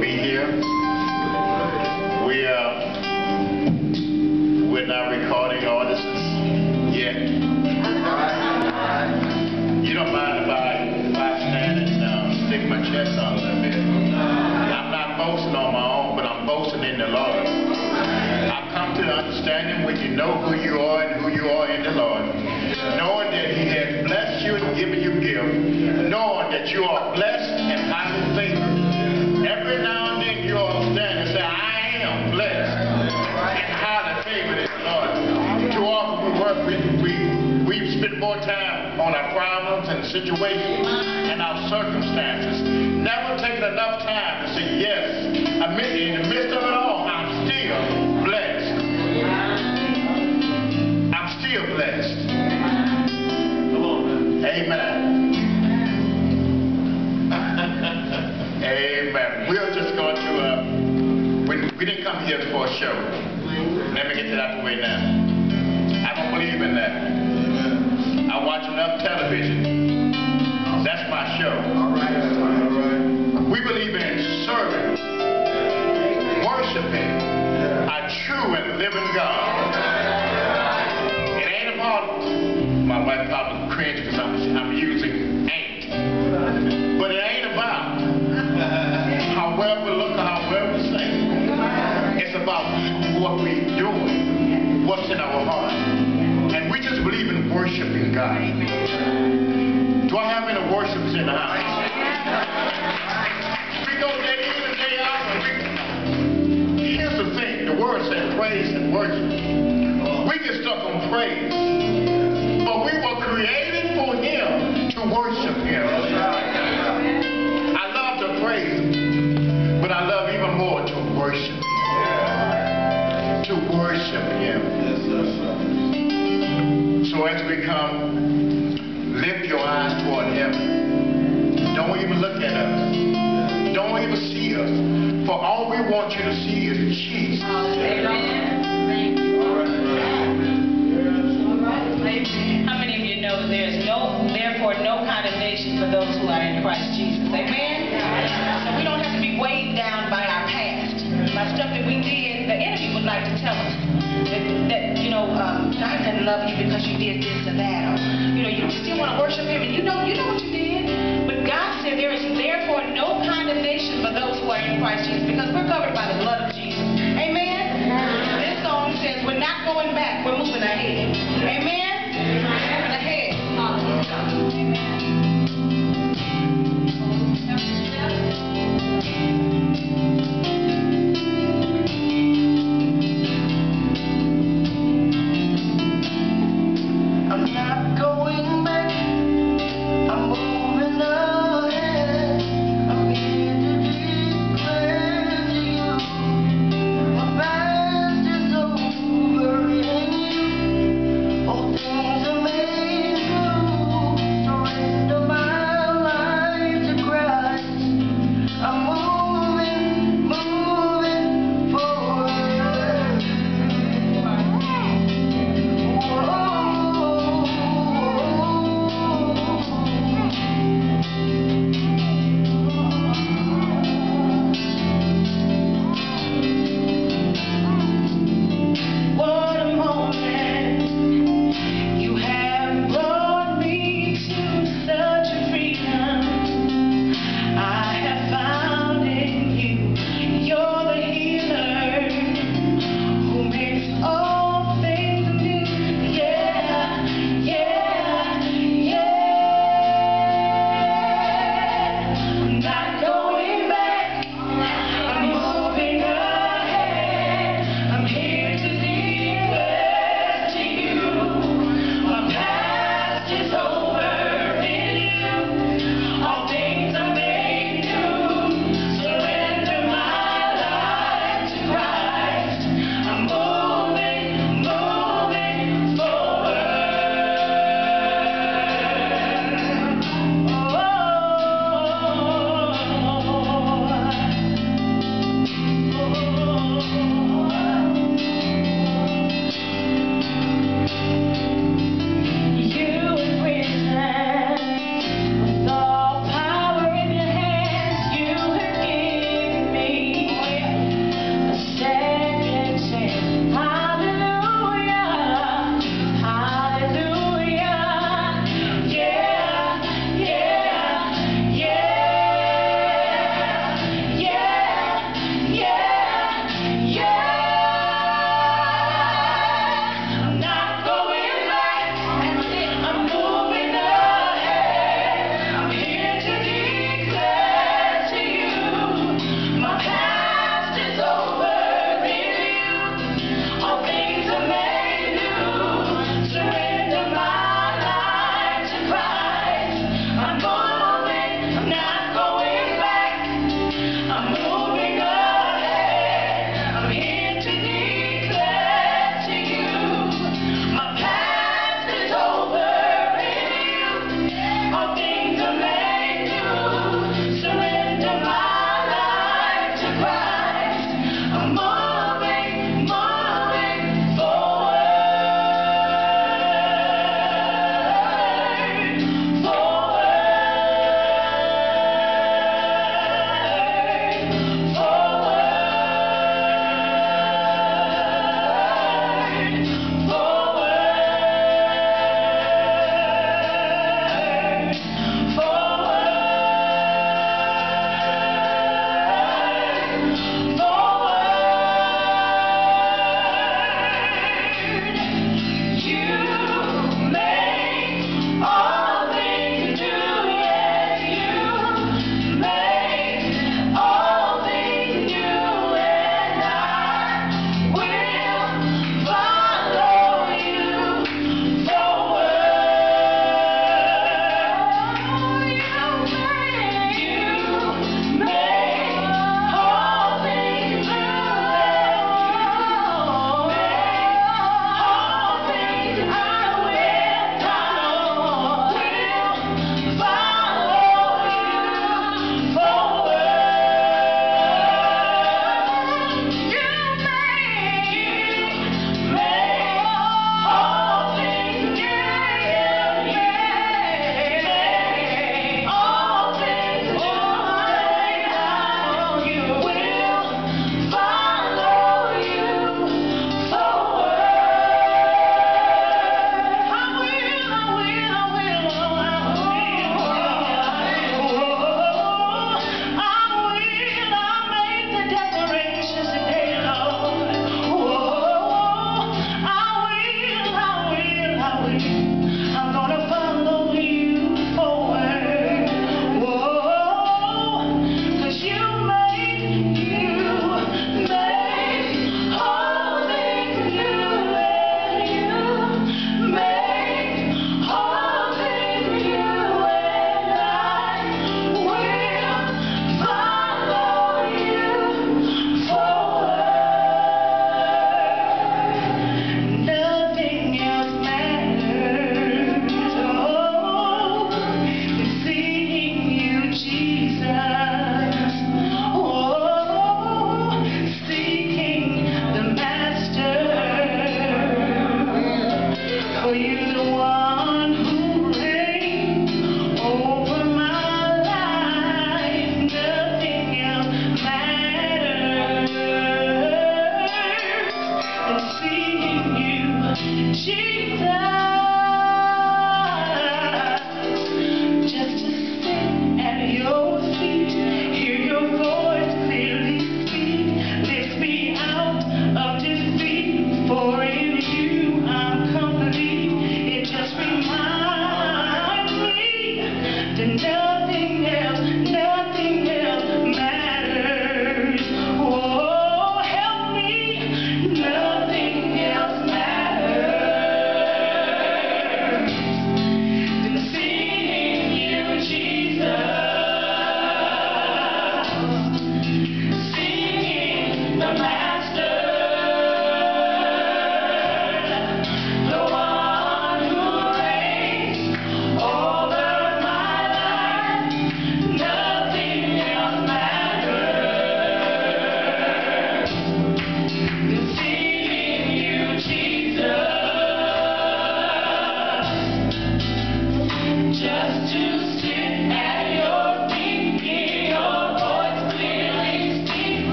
be here. We're not recording artists yet. You don't mind if I stand and stick my chest on a little bit. I'm not boasting on my own, but I'm boasting in the Lord. I've come to the understanding when you know who you are and who you are in the Lord, knowing that He has blessed you and given you gifts, knowing that you are blessed and highly favored. Every now and then you all stand and say, I am blessed and highly favored in the Lord. Too often we spend more time on our problems and situations and our circumstances, never taking enough time to say, yes, in the midst of it all, I'm still blessed. I'm still blessed. Come on, man. Amen. Amen. We're just going to, we didn't come here for a show. Let me get that out of the way now. I don't believe in that. I watch enough television. That's my show. All right. We believe in serving, worshiping a true and living God. It ain't about, my wife probably cringe because I'm using ain't. But it ain't about however we look or however we sing. It's about what we're doing, what's in our heart. And we just believe in worshiping God. Do I have any worshipers in the house? We go day in and day out. Here's the thing. The word says praise and worship. We get stuck on praise. But we were created for Him to worship Him. I love to praise Him, but I love even more to worship Him. To worship Him. So as we come, lift your eyes toward Him. Don't even look at us. Don't even see us. For all we want you to see is Jesus. Amen. How many of you know that there is therefore no condemnation for those who are in Christ Jesus? Amen? So we don't have to be weighed down by our past, by stuff that we did. The enemy would like to tell us that God doesn't love you because you did this or that, or you still want to worship Him, and you know what you did. But God said there is therefore no condemnation for those who are in Christ Jesus.